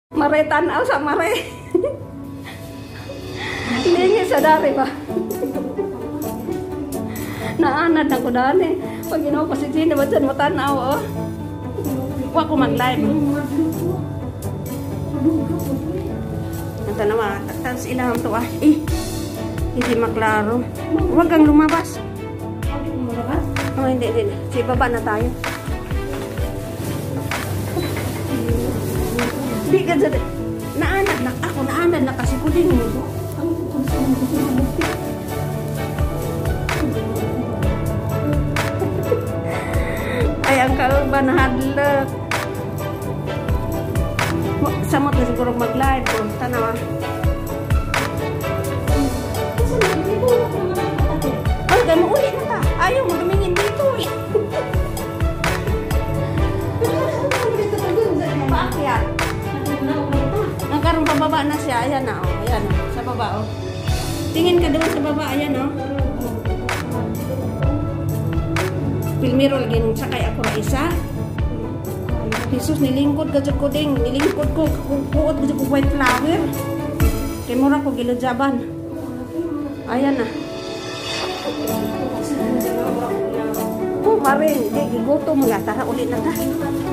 Mare tanaw sa mare. Lingi sa dari ba? Naanad na ko dani. Pag ginawa pa si Gina, ba't dyan matanaw, oh? Huwag ko mag-live. Ito naman, tapos ilang to, ah. Hindi maklaro. Huwag kang lumabas. Oh, hindi. Si baba na tayo. Hindi ka dyan. Naanad na kasi ko din. Ay, ang kalban hadlok. Samot na siguro mag-live. Tanawa. Ay, gano'n mo ulit na ta. Ayaw mo dumingin dito eh. Paakyat. Nagkaroon pababa na siya. Ayan na, oh. Ayan, oh. Sa baba, oh. Tingin ka doon sa baba. Ayan, oh. Pilmiro lagi nung sakay ako na isa. Jesus, nilingkod ka dyan ko ding. Nilingkod ko. Kuot ko white flower. Kaya mura ko gilodjaban. Ayan na. Oh, maring. Hindi, gigutom nga. Tara ulit na ta.